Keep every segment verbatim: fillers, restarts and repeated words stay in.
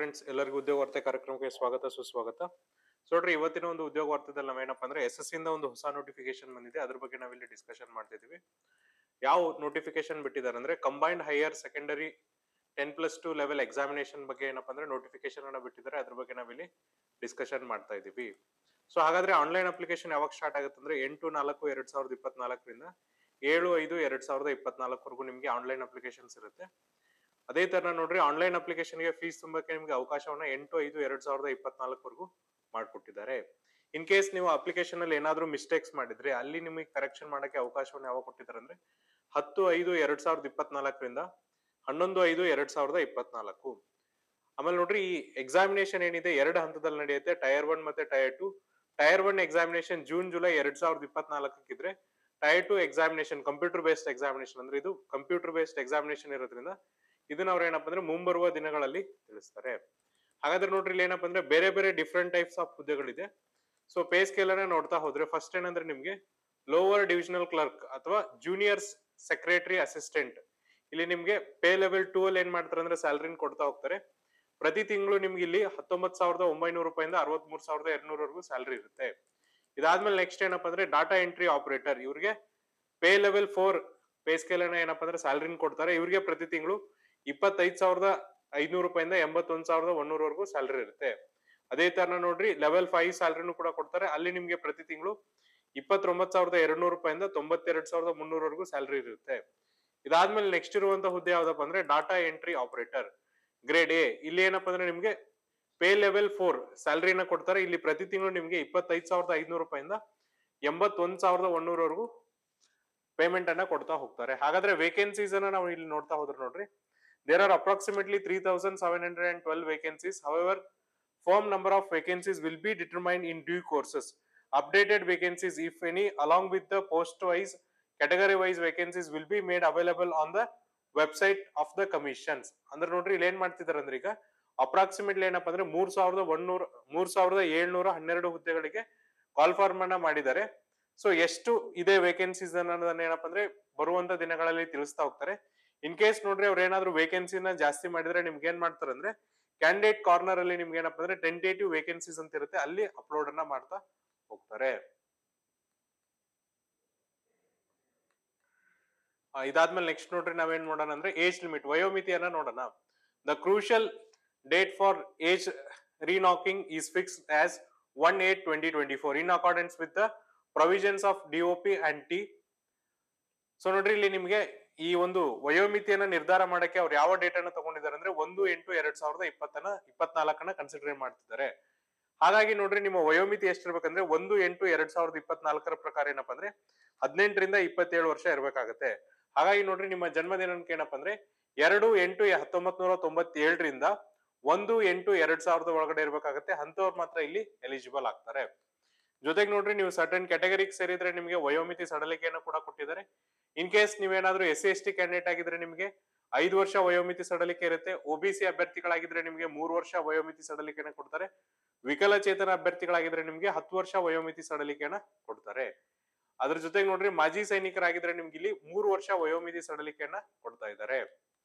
Friends, ಎಲ್ಲರಿಗೂ ಉದ್ಯೋಗ ವಾರ್ತೆ ಕಾರ್ಯಕ್ರಮಕ್ಕೆ ಸ್ವಾಗತ ಸುಸ್ವಾಗತ. ಸೊ ನೋಡ್ರಿ, ಇವತ್ತಿನ ಒಂದು ಉದ್ಯೋಗ ವಾರ್ತೆದಲ್ಲಿ ನಾವೇನಪ್ಪ ಅಂದ್ರೆ ಎಸ್ ಎಸ್ ಇಂದ ಒಂದು ಹೊಸ ನೋಟಿಫಿಕೇಶನ್ ಬಂದಿದೆ. ಅದ್ರ ಬಗ್ಗೆ ನಾವಿಲ್ಲಿ ಡಿಸ್ಕಷನ್ ಮಾಡ್ತಿದೀವಿ. ಯಾವ ನೋಟಿಫಿಕೇಶನ್ ಬಿಟ್ಟಿದ್ದಾರೆ ಅಂದ್ರೆ combined higher secondary ten plus two level examination ಬಗ್ಗೆ ಏನಪ್ಪ ಅಂದ್ರೆ ನೋಟಿಫಿಕೇಶನ್ ಅನ್ನ ಬಿಟ್ಟಿದ್ದಾರೆ. ಅದ್ರ ಬಗ್ಗೆ ನಾವಿಲ್ಲಿ ಡಿಸ್ಕಷನ್ ಮಾಡ್ತಾ ಇದೀವಿ. ಸೊ ಹಾಗಾದ್ರೆ ಆನ್ಲೈನ್ ಅಪ್ಲಿಕೇಶನ್ ಯಾವಾಗ ಸ್ಟಾರ್ಟ್ ಆಗುತ್ತೆ ಅಂದ್ರೆ ಎಂಟು ನಾಲ್ಕು ಎರಡ್ ಸಾವಿರದ ಇಪ್ಪತ್ನಾಲ್ಕರಿಂದ ಏಳು ಐದು ಎರಡ್ ಸಾವಿರದ ಇಪ್ಪತ್ನಾಲ್ಕವರೆಗೂ ನಿಮ್ಗೆ ಆನ್ಲೈನ್ ಅಪ್ಲಿಕೇಶನ್ಸ್ ಇರುತ್ತೆ. ಅದೇ ತರ ನೋಡ್ರಿ, ಆನ್ಲೈನ್ ಅಪ್ಲಿಕೇಶನ್ಗೆ ಫೀಸ್ ತುಂಬಕ್ಕೆ ನಿಮ್ಗೆ ಅವಕಾಶವನ್ನ ಎಂಟು ಐದು ಎರಡ್ ಸಾವಿರದ ಇಪ್ಪತ್ನಾಲ್ಕವರೆಗೂ ಮಾಡ್ಕೊಟ್ಟಿದ್ದಾರೆ. ಇನ್ ಕೇಸ್ ನೀವು ಅಪ್ಲಿಕೇಶನ್ ಅಲ್ಲಿ ಏನಾದ್ರೂ ಮಿಸ್ಟೇಕ್ಸ್ ಮಾಡಿದ್ರೆ ಅಲ್ಲಿ ನಿಮಗೆ ಕರೆಕ್ಷನ್ ಮಾಡಕ್ಕೆ ಅವಕಾಶವನ್ನ ಯಾವಾಗ ಕೊಟ್ಟಿದ್ದಾರೆ ಅಂದ್ರೆ ಹತ್ತು ಐದು ಎರಡ್ ಸಾವಿರದ ಇಪ್ಪತ್ನಾಲ್ಕರಿಂದ ಹನ್ನೊಂದು ಐದು ಎರಡ್ ಸಾವಿರದ ಇಪ್ಪತ್ನಾಲ್ಕು. ಆಮೇಲೆ ನೋಡ್ರಿ, ಈ ಎಕ್ಸಾಮಿನೇಷನ್ ಏನಿದೆ ಎರಡು ಹಂತದಲ್ಲಿ ನಡೆಯುತ್ತೆ, ಟೈರ್ ಒನ್ ಮತ್ತೆ tier two. Tier one examination June July ಎರಡ್ ಸಾವಿರದ ಇಪ್ಪತ್ನಾಲ್ಕಕ್ಕಿದ್ರೆ tier two examination computer based examination ಅಂದ್ರೆ ಇದು ಕಂಪ್ಯೂಟರ್ ಬೇಸ್ಡ್ ಎಕ್ಸಾಮಿನೇಷನ್ ಇರೋದ್ರಿಂದ ಇದನ್ನ ಅವ್ರು ಏನಪ್ಪ ಅಂದ್ರೆ ಮುಂಬರುವ ದಿನಗಳಲ್ಲಿ ತಿಳಿಸ್ತಾರೆ. ಹಾಗಾದ್ರೆ ನೋಡ್ರಿ, ಇಲ್ಲಿ ಏನಪ್ಪ ಅಂದ್ರೆ ಬೇರೆ ಬೇರೆ ಡಿಫ್ರೆಂಟ್ ಟೈಪ್ಸ್ ಆಫ್ ಹುದ್ದೆಗಳಿದೆ. ಸೊ ಪೇ ಸ್ಕೇಲ್ ಅನ್ನ ನೋಡ್ತಾ ಹೋದ್ರೆ ಫಸ್ಟ್ ಏನಂದ್ರೆ ನಿಮ್ಗೆ ಲೋವರ್ ಡಿವಿಷನಲ್ ಕ್ಲರ್ಕ್ ಅಥವಾ ಜೂನಿಯರ್ ಸೆಕ್ರೆಟರಿ ಅಸಿಸ್ಟೆಂಟ್. ಇಲ್ಲಿ ನಿಮ್ಗೆ ಪೇ ಲೆವೆಲ್ ಟೂ ಅಲ್ಲಿ ಏನ್ ಮಾಡ್ತಾರೆ ಅಂದ್ರೆ ಸ್ಯಾಲರಿನ ಕೊಡ್ತಾ ಹೋಗ್ತಾರೆ. ಪ್ರತಿ ತಿಂಗಳು ನಿಮ್ಗೆ ಇಲ್ಲಿ ಹತ್ತೊಂಬತ್ ಸಾವಿರದ ಒಂಬೈನೂರು ರೂಪಾಯಿಂದ ಅರವತ್ ಮೂರ್ ಸಾವಿರದ ಎರಡ್ನೂರವರೆಗೂ ಸ್ಯಾಲರಿ ಇರುತ್ತೆ. ಇದಾದ್ಮೇಲೆ ನೆಕ್ಸ್ಟ್ ಏನಪ್ಪ ಅಂದ್ರೆ ಡಾಟಾ ಎಂಟ್ರಿ ಆಪರೇಟರ್. ಇವ್ರಿಗೆ pay level four pay scale ಅನ್ನ ಏನಪ್ಪ ಅಂದ್ರೆ ಸ್ಯಾಲರಿನ ಕೊಡ್ತಾರೆ. ಇವ್ರಿಗೆ ಪ್ರತಿ ತಿಂಗಳು ಇಪ್ಪತ್ತೈದ್ ಸಾವಿರದ ಐದ್ನೂರು ರೂಪಾಯಿಂದ ಎಂಬತ್ತೊಂದ್ ಸಾವಿರದ ಒಂದೂರವರೆಗೂ ಸ್ಯಾಲರಿ ಇರುತ್ತೆ. ಅದೇ ತರ ನೋಡ್ರಿ, ಲೆವೆಲ್ ಫೈವ್ ಸ್ಯಾಲರಿನೂ ಕೂಡ ಕೊಡ್ತಾರೆ. ಅಲ್ಲಿ ನಿಮ್ಗೆ ಪ್ರತಿ ತಿಂಗಳು ಇಪ್ಪತ್ತೊಂಬತ್ ಸಾವಿರದ ಎರಡ್ನೂರು ರೂಪಾಯಿಂದ ತೊಂಬತ್ತೆರಡ್ ಸಾವಿರದ ಮುನ್ನೂರವರೆಗೂ ಸ್ಯಾಲರಿ ಇರುತ್ತೆ. ಇದಾದ್ಮೇಲೆ ನೆಕ್ಸ್ಟ್ ಇರುವಂತ ಹುದ್ದೆ ಯಾವ್ದಪ್ಪ ಅಂದ್ರೆ data entry operator grade A. ಇಲ್ಲಿ ಏನಪ್ಪಾ ಅಂದ್ರೆ ನಿಮ್ಗೆ ಪೇ ಲೆವೆಲ್ ಫೋರ್ ಸ್ಯಾಲರಿನ ಕೊಡ್ತಾರೆ. ಇಲ್ಲಿ ಪ್ರತಿ ತಿಂಗಳು ನಿಮ್ಗೆ ಇಪ್ಪತ್ತೈದ್ ಸಾವಿರದ ಐದ್ನೂರು ರೂಪಾಯಿಂದ ಎಂಬತ್ತೊಂದ್ ಸಾವಿರದ ಒಂದೂರವರೆಗೂ ಪೇಮೆಂಟ್ ಅನ್ನ ಕೊಡ್ತಾ ಹೋಗ್ತಾರೆ. ಹಾಗಾದ್ರೆ ವೇಕೆನ್ಸೀಸ್ ಅನ್ನ ನಾವು ಇಲ್ಲಿ ನೋಡ್ತಾ ಹೋದ್ರೆ ನೋಡ್ರಿ, there are approximately three thousand seven hundred twelve vacancies. However, firm number of vacancies will be determined in due courses. Updated vacancies, if any, along with the post wise category wise vacancies will be made available on the website of the commissions. ಅಂದ್ರೆ ನೋಡ್ರಿ, ಇಲ್ಲಿ ಏನ್ ಮಾಡ್ತಿದ್ದಾರೆ ಅಂದ್ರೆ ಈಗ approximately ಏನಪ್ಪಾ ಅಂದ್ರೆ ಮೂರ್ ಸಾವಿರದ ಒಂದೂರ ಮೂರ್ ಸಾವಿರದ ಏಳ್ನೂರ ಹನ್ನೆರಡು ಹುದ್ದೆಗಳಿಗೆ ಕಾಲ್ ಫಾರ್ಮ್ ಅನ್ನ ಮಾಡಿದ್ದಾರೆ. ಸೊ ಎಷ್ಟು ಇದೆ ವೇಕೆನ್ಸೀಸ್ ಅನ್ನೋದನ್ನ ಏನಪ್ಪಾ ಅಂದ್ರೆ ಬರುವಂತ ದಿನಗಳಲ್ಲಿ ತಿಳಿಸ್ತಾ ಹೋಗ್ತಾರೆ. ಇನ್ ಕೇಸ್ ನೋಡ್ರಿ, ಅವ್ರು ಏನಾದ್ರು ವೇಕೆನ್ಸಿನ ಜಾಸ್ತಿ ಮಾಡಿದ್ರೆ ನಿಮ್ಗೆ ಏನ್ ಮಾಡ್ತಾರೆ ಅಂದ್ರೆ ಕ್ಯಾಂಡಿಡೇಟ್ ಕಾರ್ನರ್ ಅಲ್ಲಿ ನಿಮ್ಗೆ ಏನಪ್ಪಾ ಅಂದ್ರೆ ಟೆಂಟೇಟಿವ್ ವೇಕೆನ್ಸೀಸ್ ಅಂತ ಇರುತ್ತೆ, ಅಲ್ಲಿ ಅಪ್ಲೋಡ್ ಅನ್ನ ಮಾಡ್ತಾ ಹೋಗ್ತಾರೆ. ಇದಾದ್ಮೇಲೆ ನೆಕ್ಸ್ಟ್ ನೋಡ್ರಿ, ನಾವೇನ್ ನೋಡೋಣ ಅಂದ್ರೆ ಏಜ್ ಲಿಮಿಟ್, ವಯೋಮಿತಿಯನ್ನ ನೋಡೋಣ. The crucial date for age reckoning is fixed as one eight twenty twenty four in accordance with the provisions of DOP and T. So ನೋಡ್ರಿ, ಇಲ್ಲಿ ನಿಮ್ಗೆ ಈ ಒಂದು ವಯೋಮಿತಿಯನ್ನ ನಿರ್ಧಾರ ಮಾಡಕ್ಕೆ ಅವ್ರು ಯಾವ ಡೇಟ್ ಅನ್ನ ತಗೊಂಡಿದ್ದಾರೆ ಅಂದ್ರೆ ಒಂದು ಎಂಟು ಎರಡ್ ಸಾವಿರದ ಇಪ್ಪತ್ತನ ಇಪ್ಪತ್ನಾಲ್ಕನ ಕನ್ಸಿಡರ್ ಮಾಡ್ತಿದ್ದಾರೆ. ಹಾಗಾಗಿ ನೋಡ್ರಿ, ನಿಮ್ಮ ವಯೋಮಿತಿ ಎಷ್ಟಿರ್ಬೇಕಂದ್ರೆ ಒಂದು ಎಂಟು ಎರಡ್ ಸಾವಿರದ ಇಪ್ಪತ್ನಾಲ್ಕರ ಪ್ರಕಾರ ಏನಪ್ಪಾ ಅಂದ್ರೆ ಹದಿನೆಂಟರಿಂದ ಇಪ್ಪತ್ತೇಳು ವರ್ಷ ಇರ್ಬೇಕಾಗತ್ತೆ. ಹಾಗಾಗಿ ನೋಡ್ರಿ, ನಿಮ್ಮ ಜನ್ಮ ದಿನಾಂಕ ಏನಪ್ಪಾ ಅಂದ್ರೆ ಎರಡು ಎಂಟು ಹತ್ತೊಂಬತ್ ನೂರ ತೊಂಬತ್ತೇಳರಿಂದ ಒಂದು ಎಂಟು ಎರಡ್ ಸಾವಿರದ ಒಳಗಡೆ ಇರ್ಬೇಕಾಗತ್ತೆ. ಅಂತವ್ರು ಮಾತ್ರ ಇಲ್ಲಿ ಎಲಿಜಿಬಲ್ ಆಗ್ತಾರೆ. ಜೊತೆಗೆ ನೋಡ್ರಿ, ನೀವು ಸರ್ಟನ್ ಕ್ಯಾಟಗರಿಗೆ ಸೇರಿದ್ರೆ ನಿಮಗೆ ವಯೋಮಿತಿ ಸಡಲಿಕೆಯನ್ನು ಕೂಡ ಕೊಟ್ಟಿದ್ದಾರೆ. ಇನ್ ಕೇಸ್ ನೀವೇನಾದ್ರೂ S C S T candidate ಆಗಿದ್ರೆ ನಿಮ್ಗೆ ಐದು ವರ್ಷ ವಯೋಮಿತಿ ಸಡಲಿಕೆ ಇರುತ್ತೆ. ಒಬಿಸಿ ಅಭ್ಯರ್ಥಿಗಳಾಗಿದ್ರೆ ನಿಮ್ಗೆ ಮೂರು ವರ್ಷ ವಯೋಮಿತಿ ಸಡಲಿಕೆನ ಕೊಡ್ತಾರೆ. ವಿಕಲಚೇತನ ಅಭ್ಯರ್ಥಿಗಳಾಗಿದ್ರೆ ನಿಮ್ಗೆ ಹತ್ತು ವರ್ಷ ವಯೋಮಿತಿ ಸಡಲಿಕೆನ ಕೊಡ್ತಾರೆ. ಅದ್ರ ಜೊತೆಗೆ ನೋಡ್ರಿ, ಮಾಜಿ ಸೈನಿಕರಾಗಿದ್ರೆ ನಿಮ್ಗೆ ಇಲ್ಲಿ ಮೂರು ವರ್ಷ ವಯೋಮಿತಿ ಸಡಲಿಕೆಯನ್ನ ಕೊಡ್ತಾ ಇದ್ದಾರೆ.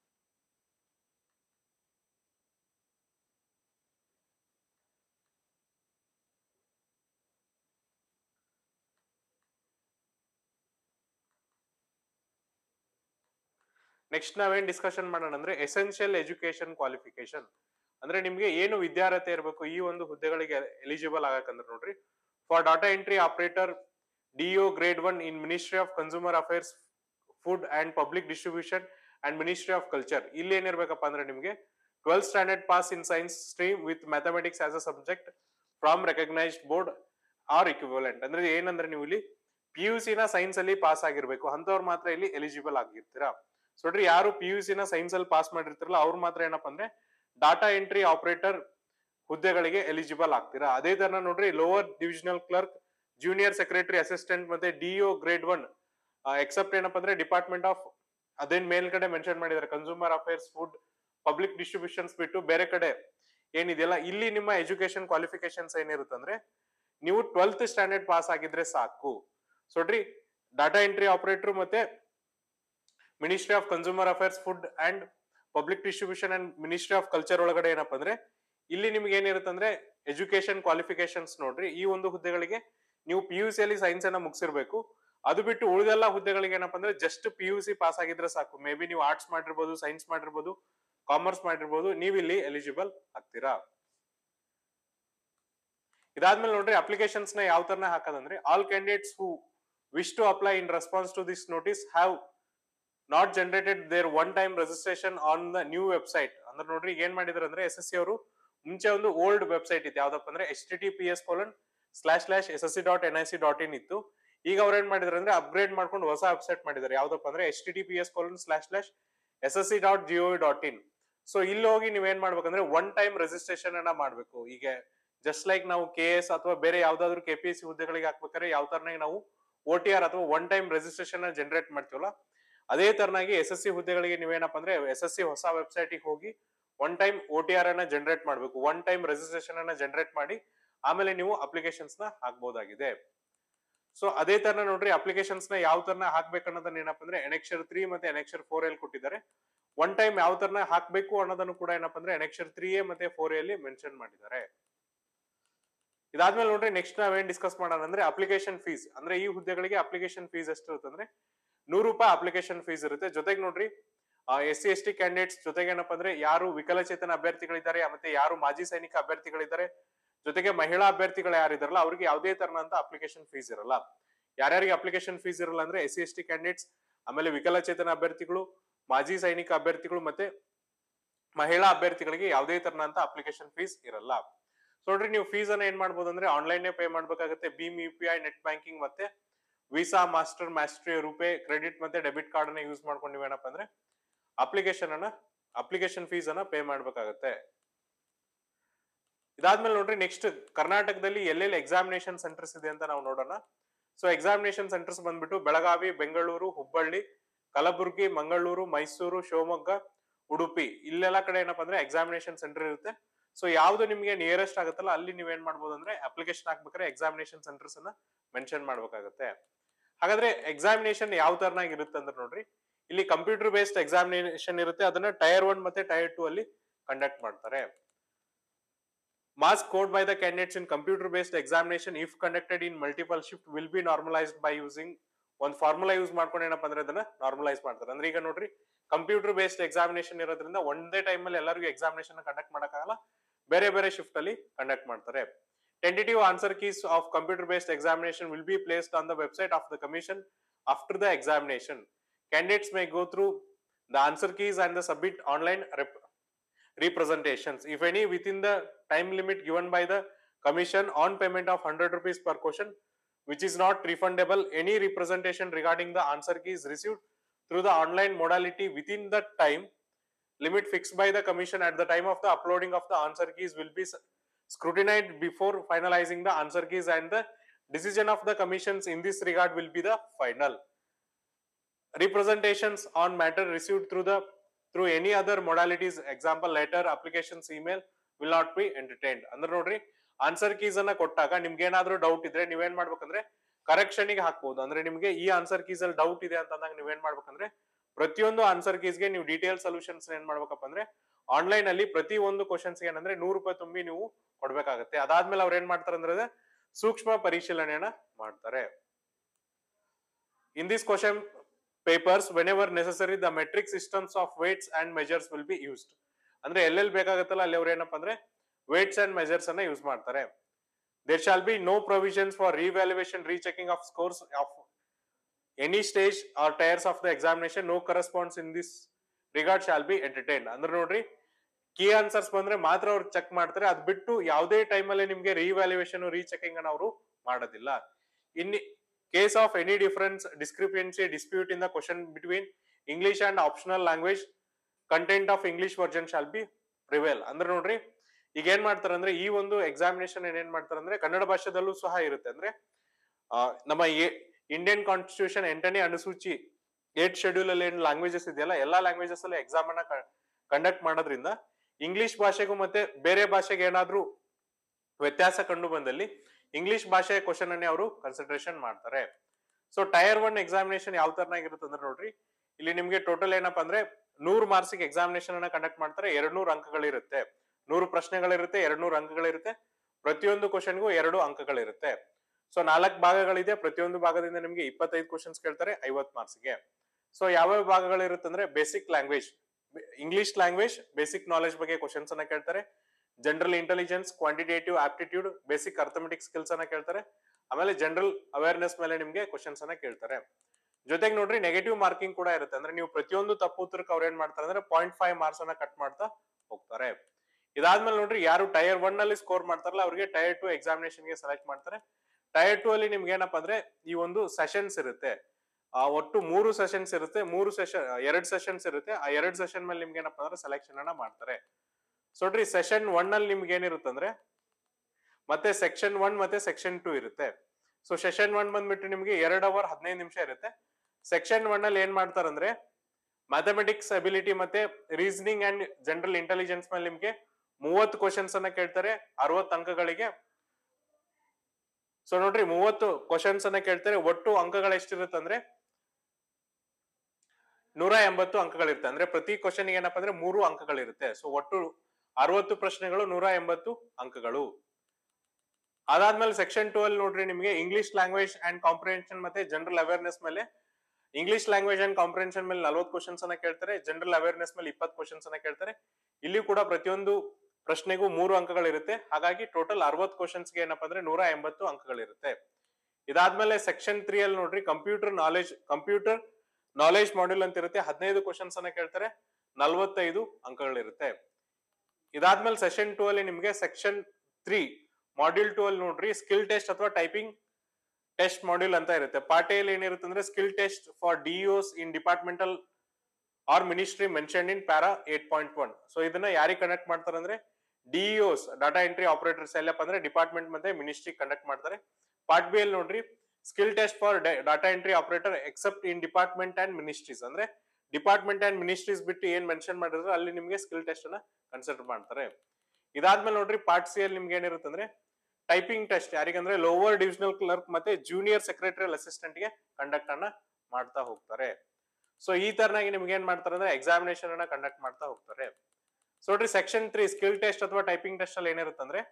ನೆಕ್ಸ್ಟ್ ನಾವೇನ್ ಡಿಸ್ಕಷನ್ ಮಾಡೋಣ ಅಂದ್ರೆ ಎಸೆನ್ಷಿಯಲ್ ಎಜುಕೇಶನ್ ಕ್ವಾಲಿಫಿಕೇಶನ್. ಅಂದ್ರೆ ನಿಮ್ಗೆ ಏನು ವಿದ್ಯಾರ್ಹತೆ ಇರಬೇಕು ಈ ಒಂದು ಹುದ್ದೆಗಳಿಗೆ ಎಲಿಜಿಬಲ್ ಆಗಕಂದ್ರೆ ನೋಡ್ರಿ, for data entry operator DO grade one in ministry of consumer affairs, food and public distribution and ministry of culture. ಇಲ್ಲಿ ಏನಿರ್ಬೇಕಪ್ಪ ಅಂದ್ರೆ ನಿಮ್ಗೆ twelfth standard pass in science stream with mathematics as a subject from recognised board or equivalent. ಅಂದ್ರೆ ಏನಂದ್ರೆ ನೀವು ಇಲ್ಲಿ P U C ನ science ಅಲ್ಲಿ ಪಾಸ್ ಆಗಿರ್ಬೇಕು, ಅಂತವ್ರು ಮಾತ್ರ ಇಲ್ಲಿ ಎಲಿಜಿಬಲ್ ಆಗಿರ್ತೀರಾ. ಸೊ ನೋಡ್ರಿ, ಯಾರು ಪಿ ಯು ಸಿ ನ ಸೈನ್ಸ್ ಅಲ್ಲಿ ಪಾಸ್ ಮಾಡಿರ್ತಾರಲ್ಲ ಅವ್ರು ಮಾತ್ರ ಏನಪ್ಪಾ ಅಂದ್ರೆ ಡಾಟಾ ಎಂಟ್ರಿ ಆಪರೇಟರ್ ಹುದ್ದೆಗಳಿಗೆ ಎಲಿಜಿಬಲ್ ಆಗ್ತೀರಾ. ಅದೇ ತರ ನೋಡ್ರಿ, lower divisional clerk, junior secretary assistant ಮತ್ತೆ ಡಿಒ ಗ್ರೇಡ್ ಒನ್ ಎಕ್ಸೆಪ್ಟ್ ಏನಪ್ಪಾ ಅಂದ್ರೆ ಡಿಪಾರ್ಟ್ಮೆಂಟ್ ಆಫ್ ಅದೇನ್ ಮೇಲ್ಗಡೆ ಮೆನ್ಷನ್ ಮಾಡಿದ್ದಾರೆ consumer affairs, food, public distributions ಬಿಟ್ಟು ಬೇರೆ ಕಡೆ ಏನಿದೆಯಲ್ಲ ಇಲ್ಲಿ ನಿಮ್ಮ ಎಜುಕೇಶನ್ ಕ್ವಾಲಿಫಿಕೇಶನ್ಸ್ ಏನಿರುತ್ತೆ ಅಂದ್ರೆ ನೀವು ಟ್ವೆಲ್ತ್ ಸ್ಟ್ಯಾಂಡರ್ಡ್ ಪಾಸ್ ಆಗಿದ್ರೆ ಸಾಕು. ಸೊ ನೋಡ್ರಿ, ಡಾಟಾ ಎಂಟ್ರಿ ಆಪರೇಟರ್ ಮತ್ತೆ ministry of consumer affairs, food and public distribution and ministry of culture ಒಳಗಡೆ ಏನಪ್ಪಾ ಅಂದ್ರೆ ಇಲ್ಲಿ ನಿಮ್ಗೆ ಏನಿರುತ್ತೆ ಅಂದ್ರೆ ಎಜುಕೇಶನ್ ಕ್ವಾಲಿಫಿಕೇಶನ್ಸ್ ನೋಡ್ರಿ, ಈ ಒಂದು ಹುದ್ದೆಗಳಿಗೆ ನೀವು ಪಿ ಯು ಸಿ ಅಲ್ಲಿ ಸೈನ್ಸ್ ಅನ್ನ ಮುಗಿಸಿರ್ಬೇಕು. ಅದು ಬಿಟ್ಟು ಉಳಿದೆಲ್ಲ ಹುದ್ದೆಗಳಿಗೆ ಏನಪ್ಪಾ ಅಂದ್ರೆ just P U C pass ಆಗಿದ್ರೆ ಸಾಕು. ಮೇ ಬಿ ನೀವು ಆರ್ಟ್ಸ್ ಮಾಡಿರ್ಬೋದು, ಸೈನ್ಸ್ ಮಾಡಿರ್ಬೋದು, ಕಾಮರ್ಸ್ ಮಾಡಿರ್ಬೋದು, ನೀವು ಇಲ್ಲಿ ಎಲಿಜಿಬಲ್ ಆಗ್ತೀರಾ. ಇದಾದ್ಮೇಲೆ ನೋಡ್ರಿ ಅಪ್ಲಿಕೇಶನ್ಸ್ ನ ಯಾವ ತರನ ಹಾಕೋದಂದ್ರೆ, all candidates who wish to apply in response to this notice have not generated their one time registration on the new website. ಅಂದ್ರೆ ನೋಡ್ರಿ ಏನ್ ಮಾಡಿದಾರೆ ಅಂದ್ರೆ ಎಸ್ ಎಸ್ ಸಿ ಅವರು ಮುಂಚೆ ಒಂದು ಓಲ್ಡ್ ವೆಬ್ಸೈಟ್ ಇತ್ತು, ಯಾವ್ದಪ್ಪ ಅಂದ್ರೆ H T T P S colon slash slash S S C dot N I C dot in ಇತ್ತು. ಈಗ ಅವ್ರು ಏನ್ ಮಾಡಿದಾರೆ ಅಂದ್ರೆ ಅಪ್ಗ್ರೇಡ್ ಮಾಡ್ಕೊಂಡು ಹೊಸ ವೆಬ್ಸೈಟ್ ಮಾಡಿದ್ದಾರೆ, ಯಾವ್ದಪ್ಪ ಅಂದ್ರೆ H T T P S colon slash slash S S C dot G O dot in. So ಇಲ್ಲಿ ಹೋಗಿ ನೀವೇನ್ ಮಾಡ್ಬೇಕಂದ್ರೆ ಒನ್ ಟೈಮ್ ರಿಜಿಸ್ಟ್ರೇಷನ್ ಅನ್ನ ಮಾಡ್ಬೇಕು. ಈಗ ಜಸ್ಟ್ ಲೈಕ್ ನಾವು ಕೆ ಎಸ್ ಅಥವಾ ಬೇರೆ ಯಾವ್ದಾದ್ರು ಕೆ ಪಿ ಎಸ್ ಸಿ ಹುದ್ದೆಗಳಿಗೆ ಹಾಕ್ಬೇಕಾದ್ರೆ ಯಾವ ತರನಾಗಿ ನಾವು ಓ ಟಿ ಆರ್ ಅಥವಾ ಒನ್ ಟೈಮ್ ರಿಜಿಸ್ಟ್ರೇಷನ್ ಜನರೇಟ್ ಮಾಡ್ತೀವಲ್ಲ, ಅದೇ ತರನಾಗಿ ಎಸ್ ಎಸ್ ಸಿ ಹುದ್ದೆಗಳಿಗೆ ನೀವೇನಪ್ಪ ಅಂದ್ರೆ ಎಸ್ ಎಸ್ ಸಿ ಹೊಸ ವೆಬ್ಸೈಟ್ ಹೋಗಿ one time O T R ಅನ್ನ ಜನರೇಟ್ ಮಾಡಬೇಕು, ಒನ್ ಟೈಮ್ ರಿಜಿಸ್ಟ್ರೇಷನ್ ಅನ್ನ ಜನರೇಟ್ ಮಾಡಿ ಆಮೇಲೆ ನೀವು ಅಪ್ಲಿಕೇಶನ್ಸ್ ನ ಹಾಕ್ಬಹುದಾಗಿದೆ. ಸೊ ಅದೇ ತರ ನೋಡ್ರಿ ಅಪ್ಲಿಕೇಶನ್ಸ್ ನ ಯಾವ ತರನ ಹಾಕ್ಬೇಕು ಅನ್ನೋದನ್ನ ಏನಪ್ಪ ಅಂದ್ರೆ ಎನೆಕ್ಷರ್ ತ್ರೀ ಮತ್ತೆ ಎನೆಕ್ಷರ್ ಫೋರ್ ಎಲ್ಲಿ ಕೊಟ್ಟಿದ್ದಾರೆ. ಒನ್ ಟೈಮ್ ಯಾವ ತರನ ಹಾಕ್ಬೇಕು ಅನ್ನೋದನ್ನು ಕೂಡ ಏನಪ್ಪ ಅಂದ್ರೆ ಎನೆಕ್ಷರ್ ತ್ರೀ ಎ ಮತ್ತೆ ಫೋರ್ ಎ ಅಲ್ಲಿ ಮೆನ್ಷನ್ ಮಾಡಿದ್ದಾರೆ. ಇದಾದ್ಮೇಲೆ ನೋಡ್ರಿ ನೆಕ್ಸ್ಟ್ ನಾವೇನ್ ಡಿಸ್ಕಸ್ ಮಾಡೋಣ ಅಂದ್ರೆ ಅಪ್ಲಿಕೇಶನ್ ಫೀಸ್. ಅಂದ್ರೆ ಈ ಹುದ್ದೆಗಳಿಗೆ ಅಪ್ಲಿಕೇಶನ್ ಫೀಸ್ ಎಷ್ಟು ಇರುತ್ತೆ ಅಂದ್ರೆ ನೂರು ರೂಪಾಯಿ ಅಪ್ಲಿಕೇಶನ್ ಫೀಸ್ ಇರುತ್ತೆ. ಜೊತೆಗೆ ನೋಡ್ರಿ S C S T candidates ಜೊತೆಗೆ ಏನಪ್ಪಾ ಅಂದ್ರೆ ಯಾರು ವಿಕಲಚೇತನ ಅಭ್ಯರ್ಥಿಗಳಿದ್ದಾರೆ ಮತ್ತೆ ಯಾರು ಮಾಜಿ ಸೈನಿಕ ಅಭ್ಯರ್ಥಿಗಳಿದ್ದಾರೆ ಜೊತೆಗೆ ಮಹಿಳಾ ಅಭ್ಯರ್ಥಿಗಳು ಯಾರಿದಾರಲ್ಲ ಅವ್ರಿಗೆ ಯಾವುದೇ ತರನಂತ ಅಪ್ಲಿಕೇಶನ್ ಫೀಸ್ ಇರಲ್ಲ. ಯಾರ್ಯಾರಿಗೆ ಅಪ್ಲಿಕೇಶನ್ ಫೀಸ್ ಇರಲ್ಲ ಅಂದ್ರೆ S C S T candidates, ಆಮೇಲೆ ವಿಕಲಚೇತನ ಅಭ್ಯರ್ಥಿಗಳು, ಮಾಜಿ ಸೈನಿಕ ಅಭ್ಯರ್ಥಿಗಳು ಮತ್ತೆ ಮಹಿಳಾ ಅಭ್ಯರ್ಥಿಗಳಿಗೆ ಯಾವುದೇ ತರನಂತ ಅಪ್ಲಿಕೇಶನ್ ಫೀಸ್ ಇರಲ್ಲ. ಸೊ ನೋಡ್ರಿ ನೀವು ಫೀಸ್ ಅನ್ನ ಏನ್ ಮಾಡ್ಬೋದು ಅಂದ್ರೆ ಆನ್ಲೈನ್ ಪೇ ಮಾಡ್ಬೇಕಾಗುತ್ತೆ. ಭೀಮ್ U P I, net banking ಮತ್ತೆ Visa, master, Maestro, RuPay, credit ಮತ್ತೆ ಡೆಬಿಟ್ ಕಾರ್ಡ್ ಅನ್ನ ಯೂಸ್ ಮಾಡ್ಕೊಂಡು ನೀವೇನಪ್ಪ ಅಂದ್ರೆ ಅಪ್ಲಿಕೇಶನ್ ಅನ್ನ ಅಪ್ಲಿಕೇಶನ್ ಫೀಸ್ ಅನ್ನ ಪೇ ಮಾಡ್ಬೇಕಾಗತ್ತೆ. ಇದಾದ್ಮೇಲೆ ನೋಡ್ರಿ ನೆಕ್ಸ್ಟ್ ಕರ್ನಾಟಕದಲ್ಲಿ ಎಲ್ಲೆಲ್ಲಿ ಎಕ್ಸಾಮಿನೇಷನ್ ಸೆಂಟರ್ಸ್ ಇದೆ ಅಂತ ನಾವು ನೋಡೋಣ. ಸೊ ಎಕ್ಸಾಮಿನೇಷನ್ ಸೆಂಟರ್ಸ್ ಬಂದ್ಬಿಟ್ಟು ಬೆಳಗಾವಿ, ಬೆಂಗಳೂರು, ಹುಬ್ಬಳ್ಳಿ, ಕಲಬುರಗಿ, ಮಂಗಳೂರು, ಮೈಸೂರು, ಶಿವಮೊಗ್ಗ, ಉಡುಪಿ, ಇಲ್ಲೆಲ್ಲ ಕಡೆ ಏನಪ್ಪಾ ಅಂದ್ರೆ ಎಕ್ಸಾಮಿನೇಷನ್ ಸೆಂಟರ್ ಇರುತ್ತೆ. ಸೊ ಯಾವ್ದು ನಿಮ್ಗೆ ನಿಯರೆಸ್ಟ್ ಆಗುತ್ತಲ್ಲ ಅಲ್ಲಿ ನೀವೇನ್ ಮಾಡ್ಬೋದು ಅಂದ್ರೆ ಅಪ್ಲಿಕೇಶನ್ ಹಾಕ್ಬೇಕಾದ್ರೆ ಎಕ್ಸಾಮಿನೇಷನ್ ಸೆಂಟರ್ಸ್ ಅನ್ನ ಮೆನ್ಷನ್ ಮಾಡ್ಬೇಕಾಗತ್ತೆ. ಹಾಗಾದ್ರೆ ಎಕ್ಸಾಮಿನೇಷನ್ ಯಾವ ತರನಾಗಿ ಇರುತ್ತೆ ಅಂದ್ರೆ ನೋಡ್ರಿ ಇಲ್ಲಿ ಕಂಪ್ಯೂಟರ್ ಬೇಸ್ಡ್ ಎಕ್ಸಾಮಿನೇಷನ್ ಇರುತ್ತೆ. ಅದನ್ನ ಟೈರ್ ಒನ್ ಮತ್ತೆ ಟೈರ್ ಟೂ ಅಲ್ಲಿ ಕಂಡಕ್ಟ್ ಮಾಡ್ತಾರೆ. Marks scored by the candidates in computer-based examination, if conducted in multiple shift, will be normalized by using ಒಂದು ಫಾರ್ಮುಲಾ ಯೂಸ್ ಮಾಡ್ಕೊಂಡು ಏನಪ್ಪಾ ಅಂದ್ರೆ ಅದನ್ನ ನಾರ್ಮಲೈಸ್ ಮಾಡ್ತಾರೆ. ಅಂದ್ರೆ ಈಗ ನೋಡ್ರಿ ಕಂಪ್ಯೂಟರ್ ಬೇಸ್ಡ್ ಎಕ್ಸಾಮಿನೇಷನ್ ಇರೋದ್ರಿಂದ ಒಂದೇ ಟೈಮ್ ಅಲ್ಲಿ ಎಲ್ಲರಿಗೂ ಎಕ್ಸಾಮಿನೇಷನ್ ಕಂಡಕ್ಟ್ ಮಾಡಕ್ಕಾಗಲ್ಲ, ಬೇರೆ ಬೇರೆ ಶಿಫ್ಟ್ ಅಲ್ಲಿ ಕಂಡಕ್ಟ್ ಮಾಡ್ತಾರೆ. Tentative answer keys of computer-based examination will be placed on the website of the commission after the examination. Candidates may go through the answer keys and the submit online rep representations, if any, within the time limit given by the commission on payment of one hundred rupees per question, which is not refundable. Any representation regarding the answer keys received through the online modality within the time limit fixed by the commission at the time of the uploading of the answer keys will be scrutinized before finalizing the answer keys, and the decision of the commissions in this regard will be the final. Representations on matter received through the through any other modalities, example letter, applications, email, will not be entertained. ಅಂದ್ರೆ ನೋಡ್ರಿ answer keys ಅನ್ನ ಕೊಟ್ಟಾಗ ನಿಮ್ಗೆ ಏನಾದ್ರೂ doubt ಇದ್ರೆ ನೀವೇನ್ ಮಾಡ್ಬೇಕಂದ್ರೆ correction ಗೆ ಹಾಕ್ಬಹುದು. ಅಂದ್ರೆ ನಿಮ್ಗೆ ಈ ಆನ್ಸರ್ ಕೀಸ್ ಅಲ್ಲಿ ಡೌಟ್ ಇದೆ ಅಂತ ಅಂದಾಗ ನೀವೇನ್ ಮಾಡ್ಬೇಕಂದ್ರೆ ಪ್ರತಿಯೊಂದು ಆನ್ಸರ್ ಕೀಸ್ಗೆ ನೀವು ಡೀಟೇಲ್ ಸೊಲ್ಯೂಷನ್ಸ್ ಏನ್ ಮಾಡ್ಬೇಕಪ್ಪ ಅಂದ್ರೆ ಆನ್ಲೈನ್ ಅಲ್ಲಿ ಪ್ರತಿ ಒಂದು ಕ್ವಶನ್ಸ್ ಏನಂದ್ರೆ ನೂರು ರೂಪಾಯಿ ತುಂಬಿ ನೀವು ಕೊಡ್ಬೇಕಾಗತ್ತೆ. ಅದಾದ್ಮೇಲೆ ಅವ್ರು ಏನ್ ಮಾಡ್ತಾರೆ ಅಂದ್ರೆ ಸೂಕ್ಷ್ಮ ಪರಿಶೀಲನೆಯನ್ನ ಮಾಡ್ತಾರೆ. In this question papers, whenever necessary, the metric systems of weights and measures will be used. ಅಂದ್ರೆ ಎಲ್ಲೆಲ್ಲಿ ಬೇಕಾಗುತ್ತಲ್ಲ ಅಲ್ಲಿ ಅವ್ರು ಏನಪ್ಪಾ ಅಂದ್ರೆ weights and measures ಅನ್ನ ಯೂಸ್ ಮಾಡ್ತಾರೆ. There shall be no provisions for re-evaluation, rechecking of scores of any stage or tiers of the examination. No corresponds in this regard shall be entertained. ಅಂದ್ರೆ ನೋಡ್ರಿ ಕೀ ಆನ್ಸರ್ಸ್ ಬಂದ್ರೆ ಮಾತ್ರ ಅವ್ರು check ಮಾಡ್ತಾರೆ, ಅದ್ ಬಿಟ್ಟು ಯಾವುದೇ ಟೈಮ್ ಅಲ್ಲಿ ನಿಮ್ಗೆ ರೀವ್ಯಾಲ್ಯೂಯೇಷನ್ ರೀಚೆಕಿಂಗ್ ಅನ್ನ ಅವರು ಮಾಡೋದಿಲ್ಲ. ಇನ್ case of any difference, discrepancy, dispute in the question between English and optional language, content of English version shall be prevail. ಅಂದ್ರೆ ನೋಡ್ರಿ ಈಗ ಏನ್ ಮಾಡ್ತಾರೆ ಅಂದ್ರೆ ಈ ಒಂದು ಎಕ್ಸಾಮಿನೇಷನ್ ಏನ್ ಮಾಡ್ತಾರೆ ಅಂದ್ರೆ ಕನ್ನಡ ಭಾಷೆದಲ್ಲೂ ಸಹ ಇರುತ್ತೆ. ಅಂದ್ರೆ ನಮ್ಮ ಇಂಡಿಯನ್ ಕಾನ್ಸ್ಟಿಟ್ಯೂಷನ್ ಎಂಟನೇ ಅನುಸೂಚಿ ಏಟ್ ಶೆಡ್ಯೂಲ್ ಅಲ್ಲಿ ಏನ್ ಲ್ಯಾಂಗ್ವೇಜಸ್ ಇದೆಯಲ್ಲ ಎಲ್ಲಾ ಲ್ಯಾಂಗ್ವೇಜಸ್ ಅಲ್ಲಿ ಎಕ್ಸಾಮ್ ಅನ್ನ ಕಂಡಕ್ಟ್ ಮಾಡೋದ್ರಿಂದ ಇಂಗ್ಲಿಷ್ ಭಾಷೆಗೂ ಮತ್ತೆ ಬೇರೆ ಭಾಷೆಗೆ ಏನಾದ್ರೂ ವ್ಯತ್ಯಾಸ ಕಂಡು ಬಂದಲ್ಲಿ ಇಂಗ್ಲಿಷ್ ಭಾಷೆಯ ಕ್ವಶನ್ ಅನ್ನೇ ಅವರು ಕನ್ಸಿಡರೇಷನ್ ಮಾಡ್ತಾರೆ. ಸೊ ಟೈರ್ ಒನ್ ಎಕ್ಸಾಮಿನೇಷನ್ ಯಾವ ತರನಾಗಿರುತ್ತೆ ಅಂದ್ರೆ ನೋಡ್ರಿ ಇಲ್ಲಿ ನಿಮ್ಗೆ ಟೋಟಲ್ ಏನಪ್ಪಾ ಅಂದ್ರೆ ನೂರ್ ಮಾರ್ಕ್ಸ್ ಎಕ್ಸಾಮಿನೇಷನ್ ಅನ್ನ ಕಂಡಕ್ಟ್ ಮಾಡ್ತಾರೆ. ಎರಡ್ ನೂರ್ ಅಂಕಗಳಿರುತ್ತೆ. ನೂರು ಪ್ರಶ್ನೆಗಳಿರುತ್ತೆ, ಎರಡ್ ನೂರು ಅಂಕಗಳಿರುತ್ತೆ. ಪ್ರತಿಯೊಂದು ಕ್ವಶನ್ಗೂ ಎರಡು ಅಂಕಗಳಿರುತ್ತೆ. ಸೊ ನಾಲ್ಕು ಭಾಗಗಳಿದೆ, ಪ್ರತಿಯೊಂದು ಭಾಗದಿಂದ ನಿಮ್ಗೆ ಇಪ್ಪತ್ತೈದು ಕ್ವಶನ್ಸ್ ಕೇಳ್ತಾರೆ ಐವತ್ತು ಮಾರ್ಕ್ಸ್ಗೆ. ಸೊ ಯಾವ್ಯಾವ ಭಾಗಗಳಿರುತ್ತೆ ಅಂದ್ರೆ basic language, English language basic knowledge ಬಗ್ಗೆ ಕ್ವಶನ್ಸ್ ಅನ್ನ ಕೇಳ್ತಾರೆ. General intelligence, quantitative aptitude, basic arithmetic skills ಅನ್ನ ಕೇಳ್ತಾರೆ. ಆಮೇಲೆ ಜನರಲ್ ಅವೇರ್ನೆಸ್ ಮೇಲೆ ನಿಮ್ಗೆ ಕ್ವಶನ್ಸ್ ಅನ್ನ ಕೇಳ್ತಾರೆ. ಜೊತೆಗೆ ನೋಡ್ರಿ ನೆಗೆಟಿವ್ ಮಾರ್ಕಿಂಗ್ ಕೂಡ ಇರುತ್ತೆ. ಅಂದ್ರೆ ನೀವು ಪ್ರತಿಯೊಂದು ತಪ್ಪು ಉತ್ತರಕ್ಕೆ ಅವ್ರು ಏನ್ ಮಾಡ್ತಾರೆ ಅಂದ್ರೆ ಪಾಯಿಂಟ್ ಫೈವ್ ಮಾರ್ಕ್ಸ್ ಅನ್ನ ಕಟ್ ಮಾಡ್ತಾ ಹೋಗ್ತಾರೆ. ಇದಾದ್ಮೇಲೆ ನೋಡ್ರಿ ಯಾರು ಟೈರ್ ಒನ್ ಅಲ್ಲಿ ಸ್ಕೋರ್ ಮಾಡ್ತಾರಲ್ಲ ಅವ್ರಿಗೆ ಟೈರ್ ಟು ಎಕ್ಸಾಮಿನೇಷನ್ ಗೆ ಸೆಲೆಕ್ಟ್ ಮಾಡ್ತಾರೆ. ಟೈರ್ ಟು ಅಲ್ಲಿ ನಿಮ್ಗೆ ಏನಪ್ಪಾ ಅಂದ್ರೆ ಈ ಒಂದು ಸೆಷನ್ಸ್ ಇರುತ್ತೆ. ಆ ಒಟ್ಟು ಮೂರು ಸೆಷನ್ಸ್ ಇರುತ್ತೆ, ಮೂರು ಸೆಷನ್ ಎರಡ್ ಸೆಷನ್ಸ್ ಇರುತ್ತೆ. ಆ ಎರಡ್ ಸೆಷನ್ ಮೇಲೆ ನಿಮ್ಗೆ ಏನಪ್ಪಾ ಅಂದ್ರೆ ಸೆಲೆಕ್ಷನ್ ಅನ್ನ ಮಾಡ್ತಾರೆ. ಸೊ ನೋಡ್ರಿ ಸೆಷನ್ ಒನ್ ಅಲ್ಲಿ ನಿಮ್ಗೆ ಏನಿರುತ್ತೆ ಅಂದ್ರೆ ಮತ್ತೆ ಸೆಕ್ಷನ್ ಒನ್ ಮತ್ತೆ ಸೆಕ್ಷನ್ ಟೂ ಇರುತ್ತೆ. ಸೊ ಸೆಷನ್ ಒನ್ ಬಂದ್ಬಿಟ್ಟು ನಿಮ್ಗೆ ಎರಡ್ ಅವರ್ ಹದಿನೈದು ನಿಮಿಷ ಇರುತ್ತೆ. ಸೆಕ್ಷನ್ ಒನ್ ಅಲ್ಲಿ ಏನ್ ಮಾಡ್ತಾರಂದ್ರೆ ಮ್ಯಾಥಮೆಟಿಕ್ಸ್ ಅಬಿಲಿಟಿ ಮತ್ತೆ ರೀಸನಿಂಗ್ ಅಂಡ್ ಜನರಲ್ ಇಂಟೆಲಿಜೆನ್ಸ್ ಮೇಲೆ ನಿಮ್ಗೆ ಮೂವತ್ತು ಕ್ವಶನ್ಸ್ ಅನ್ನ ಕೇಳ್ತಾರೆ ಅರವತ್ತು ಅಂಕಗಳಿಗೆ. ಸೊ ನೋಡ್ರಿ ಮೂವತ್ತು ಕ್ವಶನ್ಸ್ ಅನ್ನ ಕೇಳ್ತಾರೆ. ಒಟ್ಟು ಅಂಕಗಳು ಎಷ್ಟಿರುತ್ತೆ ಅಂದ್ರೆ ನೂರ ಎಂಬತ್ತು ಅಂಕಗಳಿರುತ್ತೆ. ಅಂದ್ರೆ ಪ್ರತಿ ಕ್ವಶನ್ ಏನಪ್ಪಾ ಅಂದ್ರೆ ಮೂರು ಅಂಕಗಳಿರುತ್ತೆ. ಸೊ ಒಟ್ಟು ಅರವತ್ತು ಪ್ರಶ್ನೆಗಳು, ನೂರ ಎಂಬತ್ತು ಅಂಕಗಳು. ಅದಾದ್ಮೇಲೆ ಸೆಕ್ಷನ್ ಟೂ ಅಲ್ಲಿ ನೋಡ್ರಿ ನಿಮ್ಗೆ ಇಂಗ್ಲಿಷ್ ಲ್ಯಾಂಗ್ವೇಜ್ ಅಂಡ್ ಕಾಂಪ್ರಿಹೆನ್ಷನ್ ಮತ್ತೆ ಜನರಲ್ ಅವೇರ್ನೆಸ್ ಮೇಲೆ ಇಂಗ್ಲಿಷ್ ಲ್ಯಾಂಗ್ವೇಜ್ ಅಂಡ್ ಕಾಂಪ್ರಿಹೆನ್ಷನ್ ಮೇಲೆ ನಲ್ವತ್ತು ಕ್ವಶನ್ಸ್ ಅನ್ನ ಕೇಳ್ತಾರೆ. ಜನರಲ್ ಅವೇರ್ನೆಸ್ ಮೇಲೆ ಇಪ್ಪತ್ತು ಕ್ವಶನ್ಸ್ ಅನ್ನ ಕೇಳ್ತಾರೆ. ಇಲ್ಲಿ ಕೂಡ ಪ್ರತಿಯೊಂದು ಪ್ರಶ್ನೆಗೂ ಮೂರು ಅಂಕಗಳಿರುತ್ತೆ. ಹಾಗಾಗಿ ಟೋಟಲ್ ಅರವತ್ತು ಕ್ವಶನ್ಸ್ ಗೆ ಏನಪ್ಪಾ ಅಂದ್ರೆ ನೂರ ಎಂಬತ್ತು ಅಂಕಗಳಿರುತ್ತೆ. ಇದಾದ್ಮೇಲೆ ಸೆಕ್ಷನ್ ತ್ರೀ ಅಲ್ಲಿ ನೋಡ್ರಿ computer knowledge computer knowledge module ಅಂತ ಇರುತ್ತೆ. ಹದಿನೈದು ಕ್ವಶನ್ಸ್ ಅನ್ನ ಕೇಳ್ತಾರೆ, ನಲ್ವತ್ತೈದು ಅಂಕಗಳಿರುತ್ತೆ. ಇದಾದ್ಮೇಲೆ ಸೆಷನ್ ಟೂ ಅಲ್ಲಿ ನಿಮ್ಗೆ ಸೆಕ್ಷನ್ ತ್ರೀ ಮಾಡ್ಯೂಲ್ ಟೂ ಅಲ್ಲಿ ನೋಡ್ರಿ ಸ್ಕಿಲ್ ಟೆಸ್ಟ್ ಅಥವಾ ಟೈಪಿಂಗ್ ಟೆಸ್ಟ್ ಮಾಡ್ಯೂಲ್ ಅಂತ ಇರುತ್ತೆ. ಪಾರ್ಟ್ ಎಲ್ಲಿ ಏನಿರುತ್ತೆ ಅಂದ್ರೆ skill test for DEOs in departmental or ministry mention in para eight point one. So ಇದನ್ನ ಯಾರಿಗೆ ಕಂಡಕ್ಟ್ ಮಾಡ್ತಾರೆ ಅಂದ್ರೆ ಡಿಇಒಸ್ ಡಾಟಾ ಎಂಟ್ರಿ ಆಪರೇಟರ್ಸ್ ಎಲ್ಲಪ್ಪ ಅಂದ್ರೆ ಡಿಪಾರ್ಟ್ಮೆಂಟ್ ಮತ್ತೆ ಮಿನಿಸ್ಟ್ರಿ ಕಂಡಕ್ಟ್ ಮಾಡ್ತಾರೆ. ಪಾರ್ಟ್ ಬಿ ಅಲ್ಲಿ ನೋಡ್ರಿ skill test for data entry operator except in department and ministries. ಅಂದ್ರೆ ಡಿಪಾರ್ಟ್ಮೆಂಟ್ ಅಂಡ್ ಮಿನಿಸ್ಟ್ರೀಸ್ ಬಿಟ್ಟು ಏನ್ ಮೆನ್ಷನ್ ಮಾಡಿದ್ರೆ ಅಲ್ಲಿ ನಿಮ್ಗೆ ಸ್ಕಿಲ್ ಟೆಸ್ಟ್ ಅನ್ನ ಕನ್ಸಿಡರ್ ಮಾಡ್ತಾರೆ. ಇದಾದ್ಮೇಲೆ ನೋಡ್ರಿ ಪಾರ್ಟ್ ಸಿ ಅಲ್ಲಿ ನಿಮ್ಗೆ ಏನಿರುತ್ತೆ ಅಂದ್ರೆ ಟೈಪಿಂಗ್ ಟೆಸ್ಟ್ ಯಾರಿಗಂದ್ರೆ ಲೋವರ್ ಡಿವಿಷನಲ್ ಕ್ಲರ್ಕ್ ಮತ್ತೆ ಜೂನಿಯರ್ ಸೆಕ್ರೆಟರಿಯಲ್ ಅಸಿಸ್ಟೆಂಟ್ ಗೆ ಕಂಡಕ್ಟ್ ಅನ್ನ ಮಾಡ್ತಾ ಹೋಗ್ತಾರೆ. ಸೊ ಈ ತರನಾಗಿ ನಿಮ್ಗೆ ಏನ್ ಮಾಡ್ತಾರೆ ಅಂದ್ರೆ ಎಕ್ಸಾಮಿನೇಷನ್ ಅನ್ನ ಕಂಡಕ್ಟ್ ಮಾಡ್ತಾ ಹೋಗ್ತಾರೆ. ಸೊ ನೋಡ್ರಿ ಸೆಕ್ಷನ್ ತ್ರೀ ಸ್ಕಿಲ್ ಟೆಸ್ಟ್ ಅಥವಾ ಟೈಪಿಂಗ್ ಟೆಸ್ಟ್ ಅಲ್ಲಿ ಏನಿರುತ್ತೆ ಅಂದ್ರೆ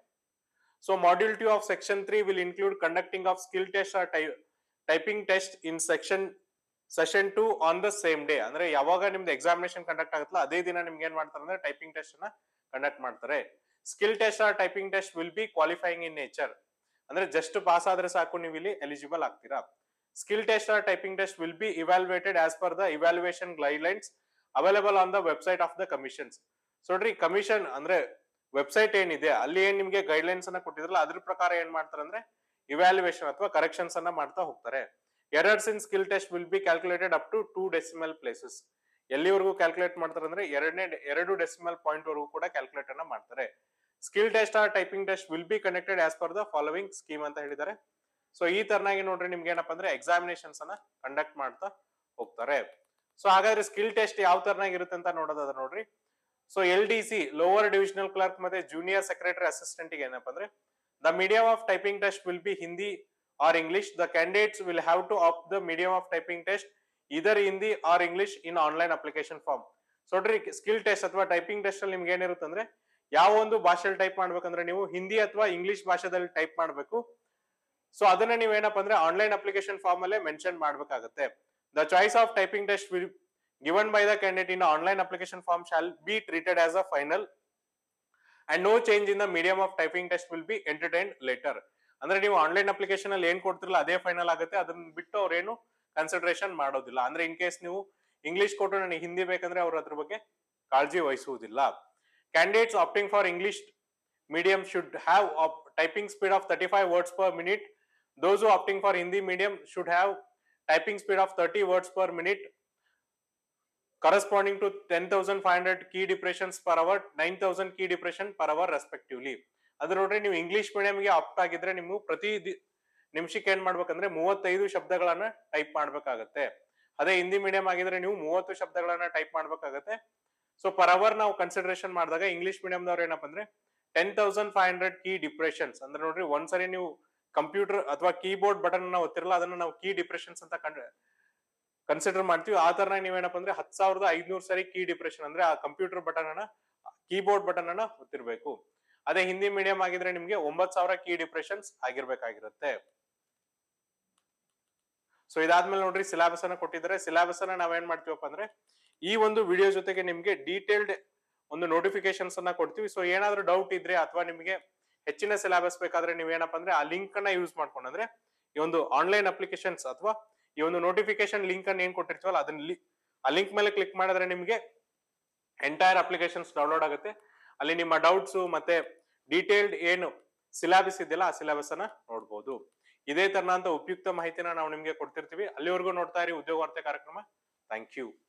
so module two of section three will include conducting of skill test or typing test in section session two on the same day. ಅಂದ್ರೆ ಯಾವಾಗ ನಿಮ್ದು ಎಕ್ಸಾಮಿನೇಷನ್ ಕಂಡಕ್ಟ್ ಆಗುತ್ತಲ್ಲ ಅದೇ ದಿನ ನಿಮ್ಗೆ ಏನ್ ಮಾಡ್ತಾರೆ ಅಂದ್ರೆ ಟೈಪಿಂಗ್ ಟೆಸ್ಟ್ ಅನ್ನ ಕಂಡಕ್ಟ್ ಮಾಡ್ತಾರೆ. Skill test or typing test will be qualifying in nature. ಅಂದ್ರೆ ಜಸ್ಟ್ ಪಾಸ್ ಆದ್ರೆ ಸಾಕು ನೀವು ಇಲ್ಲಿ ಎಲಿಜಿಬಲ್ ಆಗ್ತೀರಾ. Skill test or typing test will be evaluated as per the evaluation guidelines available on the website of the commissions. So ನೋಡ್ರಿ commission ಅಂದ್ರೆ website ಏನಿದೆ ಅಲ್ಲಿ ಏನ್ ನಿಮ್ಗೆ ಗೈಡ್ಲೈನ್ಸ್ ಅನ್ನ ಕೊಟ್ಟಿದ್ರಲ್ಲ ಅದ್ರ ಪ್ರಕಾರ ಏನ್ ಮಾಡ್ತಾರೆ ಅಂದ್ರೆ ಇವ್ಯಾಲ್ಯುಯೇಷನ್ ಅಥವಾ ಕರೆಕ್ಷನ್ಸ್ ಅನ್ನ ಮಾಡ್ತಾ ಹೋಗ್ತಾರೆ. Errors in skill test will be calculated up to two decimal places. ಎಲ್ಲಿವರೆಗೂ ಕ್ಯಾಲ್ಕುಲೇಟ್ ಮಾಡ್ತಾರೆ ಅಂದ್ರೆ ಎರಡನೇ ಎರಡು ಡೆಸಿಮಲ್ ಪಾಯಿಂಟ್ ವರೆಗೂ ಕೂಡ ಕ್ಯಾಲ್ಕುಲೇಟ್ ಅನ್ನ ಮಾಡ್ತಾರೆ. Skill test or typing test will be conducted as per the following scheme ಅಂತ ಹೇಳಿದ್ದಾರೆ. ಸೊ ಈ ತರನಾಗಿ ನೋಡ್ರಿ ನಿಮ್ಗೆ ಏನಪ್ಪಾ ಅಂದ್ರೆ ಎಕ್ಸಾಮಿನೇಷನ್ಸ್ ಅನ್ನ ಕಂಡಕ್ಟ್ ಮಾಡ್ತಾ ಹೋಗ್ತಾರೆ. ಸೊ ಹಾಗಾದ್ರೆ ಸ್ಕಿಲ್ ಟೆಸ್ಟ್ ಯಾವ ತರನಾಗಿ ಇರುತ್ತೆ ಅಂತ ನೋಡೋದಾದ್ರೆ ನೋಡ್ರಿ so L D C lower divisional clerk ಮತ್ತೆ ಜೂನಿಯರ್ ಸೆಕ್ರೆಟರಿ ಅಸಿಸ್ಟೆಂಟ್ ಗೆ ಏನಪ್ಪಾ ಅಂದ್ರೆ the medium of typing test will be Hindi or English. The candidates will have to opt the medium of typing test either Hindi or English in online application form. So ನೋಡ್ರಿ skill test ಅಥವಾ typing test ಅಲ್ಲಿ ನಿಮ್ಗೆ ಏನಿರುತ್ತೆ ಅಂದ್ರೆ ಯಾವ ಒಂದು ಭಾಷೆಯಲ್ಲಿ type ಮಾಡ್ಬೇಕಂದ್ರೆ ನೀವು ಹಿಂದಿ ಅಥವಾ ಇಂಗ್ಲಿಷ್ ಭಾಷೆದಲ್ಲಿ ಟೈಪ್ ಮಾಡಬೇಕು. ಸೊ ಅದನ್ನ ನೀವು ಏನಪ್ಪಾ ಅಂದ್ರೆ ಆನ್ಲೈನ್ ಅಪ್ಲಿಕೇಶನ್ ಫಾರ್ಮ್ ಅಲ್ಲೇ ಮೆನ್ಷನ್ ಮಾಡ್ಬೇಕಾಗುತ್ತೆ. The choice of typing test will given by the candidate in online application form shall be treated as a final and no change in the medium of typing test will be entertained later. ಅಂದ್ರೆ ನೀವು online application ಅಲ್ಲಿ ಏನ್ ಕೊಡ್ತಿರಲ್ಲ ಅದೇ final ಆಗುತ್ತೆ. ಅದನ್ನ ಬಿಟ್ಟು ಅವ್ರೇನು consideration ಮಾಡೋದಿಲ್ಲ. ಅಂದ್ರೆ ಇನ್ ಕೇಸ್ ನೀವು ಇಂಗ್ಲಿಷ್ ಕೊಟ್ಟು ನನಗೆ ಹಿಂದಿ ಬೇಕಂದ್ರೆ ಅವ್ರ ಅದ್ರ ಬಗ್ಗೆ ಕಾಳಜಿ ವಹಿಸುವುದಿಲ್ಲ. Candidates opting for English medium should have a typing speed of thirty-five words per minute. Those who opting for Hindi medium should have typing speed of thirty words per minute corresponding to ten thousand five hundred key depressions per hour, nine thousand key depression per hour respectively. ಅದ್ರ ನೋಡ್ರಿ ನೀವು English ಮೀಡಿಯಂಗೆ apt ಆಗಿದ್ರೆ ನೀವು ಪ್ರತಿ ನಿಮಿಷಕ್ಕೆ ಏನ್ ಮಾಡ್ಬೇಕಂದ್ರೆ ಮೂವತ್ತೈದು ಶಬ್ದಗಳನ್ನ ಟೈಪ್ ಮಾಡ್ಬೇಕಾಗತ್ತೆ. ಅದೇ ಹಿಂದಿ ಮೀಡಿಯಂ ಆಗಿದ್ರೆ ನೀವು ಮೂವತ್ತು ಶಬ್ದಗಳನ್ನ ಟೈಪ್ ಮಾಡ್ಬೇಕಾಗತ್ತೆ. ಸೊ ಪರ್ ಅವರ್ ನಾವು ಕನ್ಸಿಡರೇಷನ್ ಮಾಡಿದಾಗ ಇಂಗ್ಲಿಷ್ ಮೀಡಿಯಂದವ್ರು ಏನಪ್ಪ ಅಂದ್ರೆ ten thousand five hundred key depressions ಅಂದ್ರೆ ನೋಡ್ರಿ ಒಂದ್ಸರಿ ನೀವು ಕಂಪ್ಯೂಟರ್ ಅಥವಾ ಕೀಬೋರ್ಡ್ ಬಟನ್ ನಾವು ಒತ್ತಿರಲ್ಲ ಅದನ್ನ ನಾವು ಕೀ ಡಿಪ್ರೆಷನ್ಸ್ ಅಂತ ಕನ್ಸಿಡರ್ ಮಾಡ್ತೀವಿ. ಆ ತರ ನೀವೇನಪ್ಪ ಅಂದ್ರೆ ಹತ್ ಸಾವಿರದ ಐದ್ನೂರ್ ಸರಿ ಕೀ ಡಿಪ್ರೆಷನ್ ಅಂದ್ರೆ ಆ ಕಂಪ್ಯೂಟರ್ ಬಟನ್ ಅನ್ನ ಕೀಬೋರ್ಡ್ ಬಟನ್ ಅನ್ನ ಒತ್ತಿರ್ಬೇಕು. ಅದೇ ಹಿಂದಿ ಮೀಡಿಯಂ ಆಗಿದ್ರೆ ನಿಮ್ಗೆ ಒಂಬತ್ ಸಾವಿರ ಕೀ ಡಿಪ್ರೆಷನ್ಸ್ ಆಗಿರ್ಬೇಕಾಗಿರುತ್ತೆ. ಸೊ ಇದಾದ್ಮೇಲೆ ನೋಡ್ರಿ ಸಿಲೆಬಸ್ ಅನ್ನ ಕೊಟ್ಟಿದ್ದಾರೆ. ಸಿಲೆಬಸ್ ಅನ್ನ ನಾವೇನ್ ಮಾಡ್ತೀವಪ್ಪ ಅಂದ್ರೆ ಈ ಒಂದು ವಿಡಿಯೋ ಜೊತೆಗೆ ನಿಮ್ಗೆ ಡೀಟೇಲ್ಡ್ ಒಂದು ನೋಟಿಫಿಕೇಶನ್ಸ್ ಅನ್ನ ಕೊಡ್ತೀವಿ. ಸೊ ಏನಾದ್ರೂ ಡೌಟ್ ಇದ್ರೆ ಅಥವಾ ನಿಮ್ಗೆ ಹೆಚ್ಚಿನ ಸಿಲೆಬಸ್ ಬೇಕಾದ್ರೆ ನೀವೇನಪ್ಪ ಅಂದ್ರೆ ಆ ಲಿಂಕ್ ಅನ್ನ ಯೂಸ್ ಮಾಡ್ಕೊಂಡು ಅಂದ್ರೆ ಈ ಒಂದು ಆನ್ಲೈನ್ ಅಪ್ಲಿಕೇಶನ್ಸ್ ಅಥವಾ ಈ ಒಂದು ನೋಟಿಫಿಕೇಶನ್ ಲಿಂಕ್ ಅನ್ನ ಏನ್ ಕೊಟ್ಟಿರ್ತೀವಲ್ಲ ಅದನ್ನ ಆ ಲಿಂಕ್ ಮೇಲೆ ಕ್ಲಿಕ್ ಮಾಡಿದ್ರೆ ನಿಮ್ಗೆ ಎಂಟೈರ್ ಅಪ್ಲಿಕೇಶನ್ಸ್ ಡೌನ್ಲೋಡ್ ಆಗುತ್ತೆ. ಅಲ್ಲಿ ನಿಮ್ಮ ಡೌಟ್ಸ್ ಮತ್ತೆ ಡೀಟೇಲ್ಡ್ ಏನು ಸಿಲೆಬಸ್ ಇದೆಯಲ್ಲ ಆ ಸಿಲೆಬಸ್ ಅನ್ನ ನೋಡ್ಬೋದು. ಇದೇ ತರನಾದ ಉಪಯುಕ್ತ ಮಾಹಿತಿನ ನಾವು ನಿಮ್ಗೆ ಕೊಡ್ತಿರ್ತೀವಿ. ಅಲ್ಲಿವರೆಗೂ ನೋಡ್ತಾ ಇರಿ ಉದ್ಯೋಗ ವಾರ್ತೆ ಕಾರ್ಯಕ್ರಮ. Thank you.